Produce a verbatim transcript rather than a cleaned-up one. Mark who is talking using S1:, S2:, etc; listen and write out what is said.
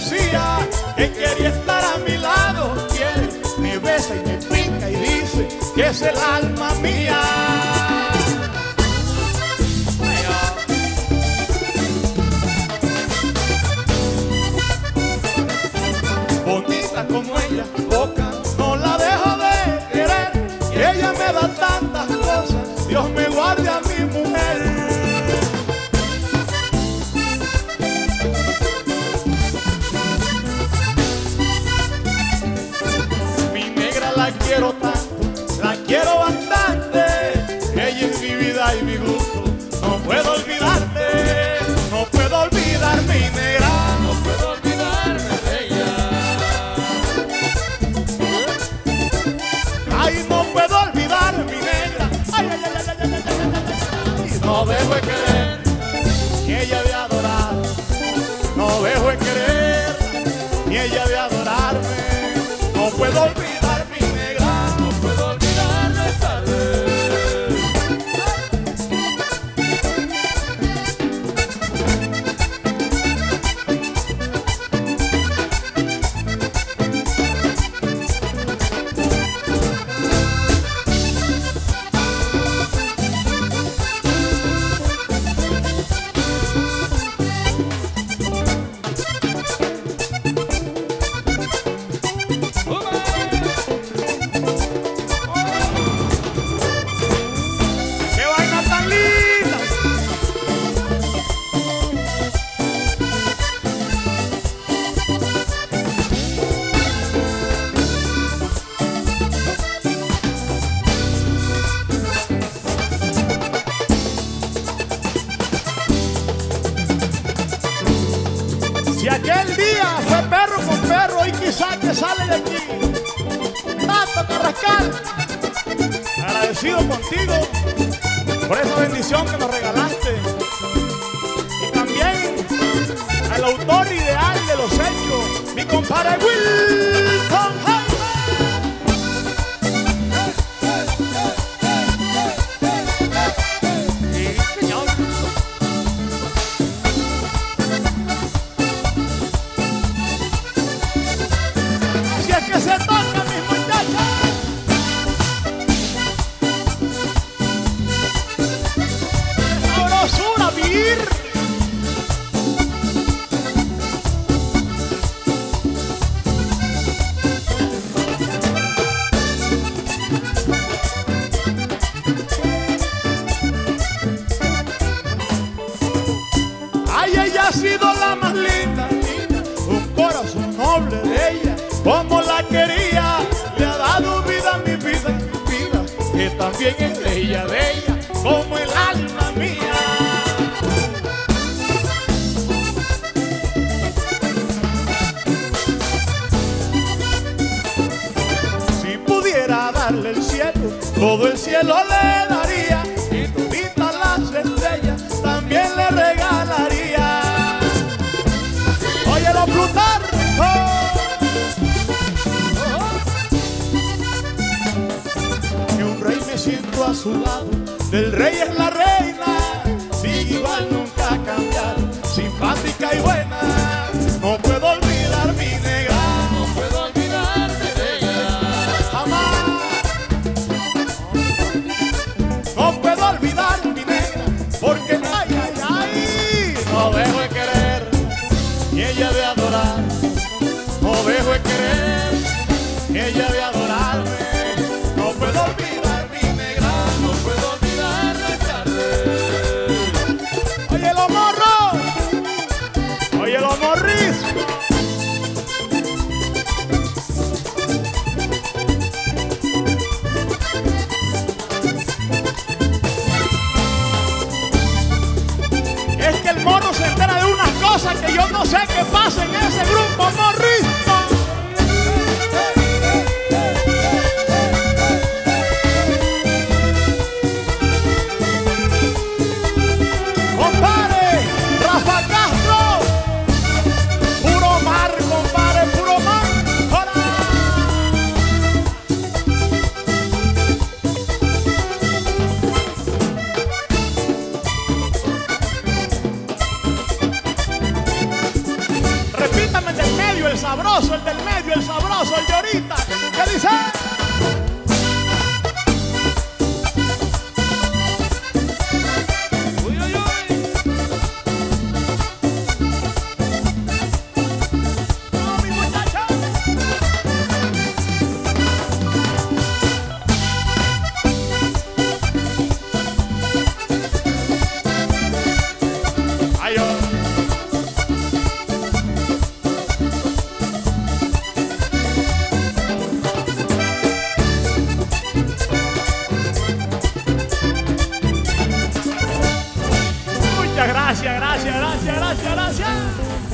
S1: decía que quería estar a mi lado. Quiere, me besa y me pica y dice que es el alma mía. Bonita como ella, boca, no la dejo de querer. Y ella me da tantas cosas, Dios me guarde a mi mujer. Mi negra la quiero tanto, la quiero bastante. Ella es mi vida y mi gusto, no puedo olvidarte. No puedo olvidar mi negra, no puedo olvidarme de ella. Ay, no puedo olvidar mi negra. Ay, ay, ay, ay, ay, ay, ay, ay. No dejo de querer, ni ella de adorar. No dejo de querer, ni ella de adorarme. No puedo olvidar mi negra, no puedo olvidarme esta vez. Si aquel día fue perro con perro, hoy quizá que sale de aquí Tato Carrascal, agradecido contigo por esa bendición que nos regalaste, y también al autor ideal de los hechos, mi compadre Wilson. Que se toca, mis muchachos. Sabrosura vivir. Ay, ella ha sido la más linda, linda, un corazón noble de ella. Como la quería, le ha dado vida a mi vida, mi vida, que también es de ella, de ella, como el alma mía. Si pudiera darle el cielo, todo el cielo le daría, y toditas las estrellas también le regalaría. Oye, los Plutarco. Siento a su lado, del rey es la reina, sigue igual, nunca ha cambiado, simpática y buena. No puedo olvidar mi negra, no puedo olvidarme de ella, jamás. No puedo olvidar mi negra, porque ay, ay, ay, no dejo de querer, ni ella de adorar. No dejo de querer, ni ella de adorarme. No puedo olvidar. Morris. Es que el morro se entera de una cosa que yo no sé qué pasa en ese grupo, Morris. Gracias, gracias, gracias, gracias, gracias.